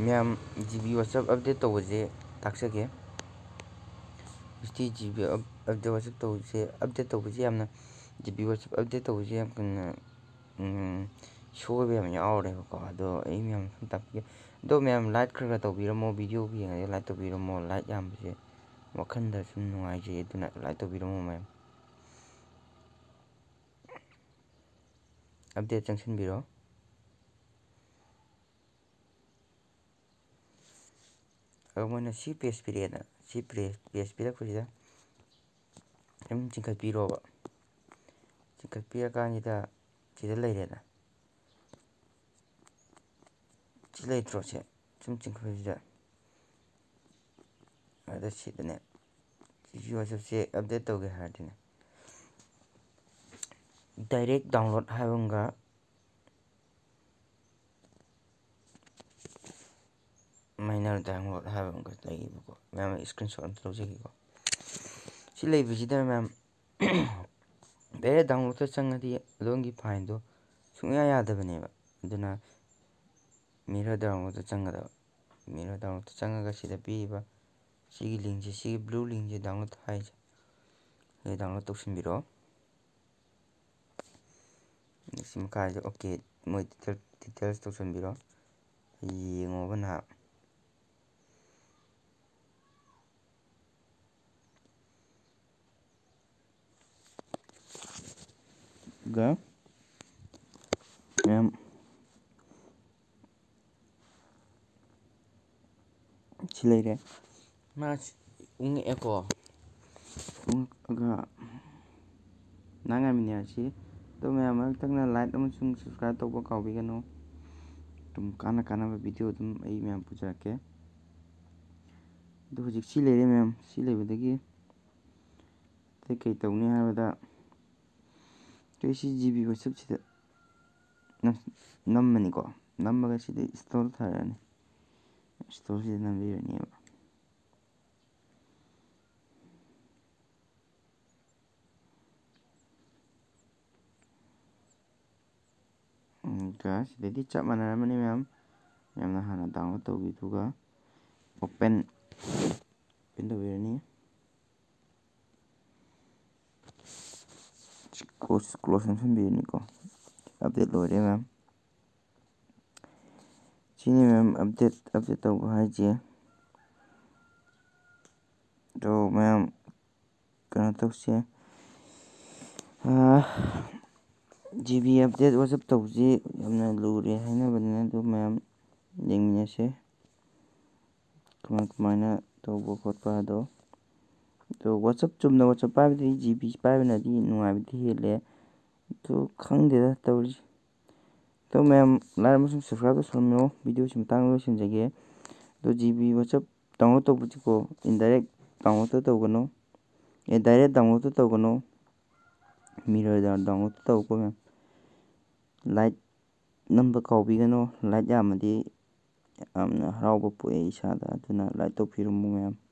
ꯃꯌꯥꯝ GB WhatsApp update ꯇꯧꯕꯁꯦ ꯇꯥꯛꯆꯒꯦ꯫ GB WhatsApp ꯇꯧꯕꯁꯦ ꯌꯥꯝꯅ GB WhatsApp ꯑꯞꯗꯦꯠ ꯇꯧꯕꯁꯦ ꯌꯥꯝ ꯀꯟꯅ ꯁꯣꯏꯕ ꯌꯥꯝ ꯌꯥꯎꯔꯦꯕꯀꯣ꯫ ꯑꯗꯣ ꯑꯩ ꯃꯌꯥꯝ ꯁꯨꯝ ꯇꯥꯛꯄꯤꯒꯦ꯫ ꯑꯗꯣ ꯃꯌꯥꯝ ꯂꯥꯏꯛ ꯈꯔ ꯇꯧꯕꯤꯔꯝꯃꯣ, ꯚꯤꯗꯤꯑꯣ ꯌꯦꯡꯉꯒ ꯂꯥꯏꯛ ꯇꯧꯕꯤꯔꯝꯃꯣ꯫ ꯂꯥꯏꯛ ꯌꯥꯝꯕꯁꯦ ꯋꯥꯈꯟꯗ ꯁꯨꯝ ꯅꯨꯡꯉꯥꯏꯖꯩ, ꯑꯗꯨꯅ ꯂꯥꯏꯛ ꯇꯧꯕꯤꯔꯝꯃꯣ ꯃꯌꯥꯝ꯫ ꯑꯞꯗꯦꯠ ꯆꯪꯁꯤꯟꯕꯤꯔꯣ꯫ ꯃꯣꯏꯅ ꯁꯤ ꯄꯦꯖ ꯄꯤꯔꯛꯑꯦꯅ, ꯁꯤ ꯄꯦꯖ ꯄꯤꯔꯛꯄꯁꯤꯗ ꯑꯗꯨꯝ ꯆꯤꯡꯈꯠꯄꯤꯔꯣꯕ꯫ ꯆꯤꯡꯈꯠꯄꯤꯔꯀꯥꯟꯁꯤꯗ ꯁꯤꯗ ꯂꯩꯔꯦꯅ, ꯁꯤ ꯂꯩꯇ꯭ꯔꯣ? ꯁꯨꯝ ꯆꯤꯡꯈꯠꯄꯁꯤꯗ ꯑꯗ ꯁꯤꯗꯅꯦ GB WhatsAppꯁꯦ ꯑꯞꯗꯦꯠ ꯇꯧꯒꯦ ꯍꯥꯏꯔꯗꯤꯅꯦ, ꯗꯥꯏꯔꯦꯛ ꯗꯥꯎꯟꯂꯣꯗ ꯍꯥꯏꯕ ꯑꯃꯒ ꯃꯥꯏꯅꯔ ꯗꯥꯎꯟꯂꯣꯗ ꯍꯥꯏꯕ ꯑꯃꯒ ꯂꯩꯌꯦꯕꯀꯣ꯫ ꯃꯌꯥꯝ ꯏꯁꯀ꯭ꯔꯤꯟ ꯁꯣꯠ ꯑꯝꯇ ꯂꯧꯖꯒꯦꯀꯣ꯫ ꯁꯤ ꯂꯩꯕꯁꯤꯗ ꯃꯌꯥꯝ ꯗꯥꯏꯔꯦꯛ ꯗꯥꯎꯟꯂꯣꯗꯇ ꯆꯪꯉꯗꯤ ꯑꯗꯣꯝꯒꯤ ꯐꯥꯏꯜꯗꯣ ꯁꯨꯡꯌꯥ ꯌꯥꯗꯕꯅꯦꯕ꯫ ꯑꯗꯨꯅ ꯃꯤꯔꯔ ꯗꯥꯎꯟꯂꯣꯗꯇ ꯆꯪꯒꯗꯕ꯫ ꯃꯤꯔꯔ ꯗꯥꯎꯟꯂꯣꯗꯇ ꯆꯪꯉꯒ ꯁꯤꯗ ꯄꯤꯔꯤꯕ ꯁꯤꯒꯤ ꯂꯤꯡꯛꯁꯦ, ꯁꯤꯒꯤ ꯕ꯭ꯂꯨ ꯂꯤꯡꯛꯁꯦ ꯗꯥꯎꯟꯂꯣꯗ ꯍꯥꯏꯁꯦ, ꯁꯤ ꯗꯥꯎꯟꯂꯣꯗ ꯇꯧꯁꯤꯟꯕꯤꯔꯣ꯫ ꯁꯤ ꯃꯈꯥꯁꯤꯗ ꯑꯣꯀꯦ ꯃꯣꯏ ꯗꯤꯇꯦꯜꯁ ꯇꯧꯁꯤꯟꯕꯤꯔꯣ꯫ ꯌꯦꯡꯉꯣꯕ ꯅꯍꯥꯛ꯫ ꯃꯌꯥꯝ ꯁꯤ ꯂꯩꯔꯦ꯫ ꯃꯥꯁꯤ ꯎꯪꯉꯛꯑꯦꯀꯣ꯫ ꯎꯪꯉꯛꯑꯒ ꯉꯥꯏꯃꯤꯟꯅꯔꯁꯤ꯫ ꯑꯗꯣ ꯃꯌꯥꯝ ꯃꯔꯛꯇꯪꯅ ꯂꯥꯏꯛ ꯑꯃꯁꯨꯡ ꯁꯕꯁꯀ꯭ꯔꯥꯏꯕ ꯇꯧꯕ ꯀꯥꯎꯕꯤꯒꯅꯨ꯫ ꯑꯗꯨꯝ ꯀꯥꯟꯅꯕ ꯚꯤꯗꯤꯑꯣ ꯑꯗꯨꯝ ꯑꯩ ꯃꯌꯥꯝ ꯄꯨꯖꯔꯛꯀꯦ꯫ ꯑꯗꯣ ꯍꯧꯖꯤꯛ ꯁꯤ ꯂꯩꯔꯦ ꯃꯌꯥꯝ꯫ ꯁꯤ ꯂꯩꯕꯗꯒꯤ ꯀꯩ ꯇꯧꯅꯤ ꯍꯥꯏꯕꯗ, ꯁꯤ GB WhatsAppꯁꯤꯗ ꯅꯝꯃꯅꯤꯀꯣ꯫ ꯅꯝꯃꯒ ꯁꯤꯗ ꯏꯟꯁꯇꯣꯜ ꯊꯥꯔꯛꯑꯅꯤ꯫ ꯏꯟꯁꯇꯣꯜꯁꯤꯗ ꯅꯝꯕꯤꯔꯅꯦꯕ꯫ ꯁꯤꯗꯩꯗꯤ ꯆꯞ ꯃꯥꯟꯅꯔꯝꯃꯅꯤ ꯃꯌꯥꯝ꯫ ꯌꯥꯝꯅ ꯍꯥꯟꯅ ꯗꯥꯎꯟꯂꯣꯗ ꯇꯧꯕꯤꯗꯨꯒ ꯑꯣꯄꯦꯟ ꯇꯧꯕꯤꯔꯅꯤ꯫ ꯀ꯭ꯂꯣꯖ ꯅꯝꯁꯤꯟꯕꯤꯔꯅꯤꯀꯣ꯫ ꯑꯞꯗꯦꯠ ꯂꯣꯏꯔꯦ ꯃꯌꯥꯝ꯫ ꯁꯤꯅꯤ ꯃꯌꯥꯝ ꯑꯞꯗꯦꯠ ꯇꯧꯕ ꯍꯥꯏꯁꯦ꯫ ꯑꯗꯣ ꯃꯌꯥꯝ ꯀꯩꯅꯣ ꯇꯧꯁꯦ, GB ꯑꯞꯗꯦꯠ WhatsApp ꯇꯧꯕꯁꯤ ꯌꯥꯝꯅ ꯂꯨꯔꯦ ꯍꯥꯏꯅꯕꯅꯤꯅ, ꯑꯗꯨ ꯃꯌꯥꯝ ꯌꯦꯡꯃꯤꯟꯅꯁꯦ ꯀꯃꯥꯏꯅ ꯇꯧꯕ ꯈꯣꯠꯄ ꯑꯗꯣ ꯆꯨꯝꯅ WhatsApp ꯄꯥꯏꯕꯗꯒꯤ GB ꯄꯥꯏꯕꯅꯗꯤ ꯅꯨꯡꯉꯥꯏꯕꯗꯤ ꯍꯦꯜꯂꯦ꯫ ꯑꯗꯨ ꯈꯪꯗꯦꯗ ꯇꯧꯔꯤꯁꯦ꯫ ꯑꯗꯣ ꯃꯌꯥꯝ ꯂꯥꯏꯛ ꯑꯃꯁꯨꯡ ꯁꯕꯁꯀ꯭ꯔꯥꯏꯕ ꯇꯧꯁꯟꯕꯤꯔꯣ꯫ ꯚꯤꯗꯤꯑꯣꯁꯤ ꯃꯇꯥꯡꯗ ꯂꯣꯏꯁꯤꯟꯖꯒꯦ꯫ ꯑꯗꯣ GB WhatsApp ꯗꯥꯎꯟꯂꯣꯗ ꯇꯧꯕꯁꯤꯀꯣ, ꯗꯥꯏꯔꯦꯛ ꯗꯥꯎꯟꯂꯣꯗꯇ ꯇꯧꯒꯅꯨ꯫ ꯗꯥꯏꯔꯦꯛ ꯗꯥꯎꯟꯂꯣꯗꯇ ꯇꯧꯒꯅꯨ꯫ ꯃꯤꯔꯔ ꯗꯥꯎꯟꯂꯣꯗꯇ ꯇꯧꯀꯣ ꯃꯌꯥꯝ꯫ ꯂꯥꯏꯛ ꯅꯝꯕ ꯀꯥꯎꯕꯤꯒꯅꯨ꯫ ꯂꯥꯏꯛ ꯌꯥꯝꯃꯗꯤ ꯌꯥꯝꯅ ꯍꯔꯥꯎꯕ ꯄꯣꯛꯑꯦ ꯏꯁꯥꯗ꯫ ꯑꯗꯨꯅ ꯂꯥꯏꯛ ꯇꯧꯕꯤꯔꯝꯃꯣ ꯃꯌꯥꯝ꯫